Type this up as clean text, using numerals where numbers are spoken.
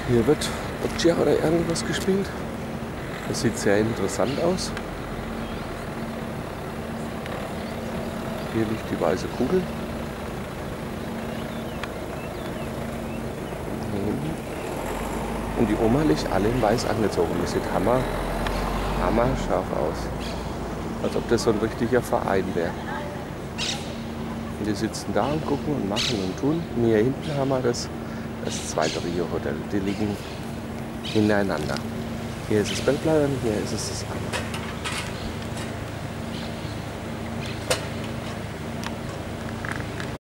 Hier wird Boccia oder irgendwas gespielt. Das sieht sehr interessant aus. Hier liegt die weiße Kugel. Und die Oma liegt alle in weiß angezogen. Das sieht hammer scharf aus. Als ob das so ein richtiger Verein wäre. Und die sitzen da und gucken und machen und tun. Und hier hinten haben wir das zweite Rio-Hotel. Die liegen hintereinander. Hier ist das Bellplan und hier ist es das andere.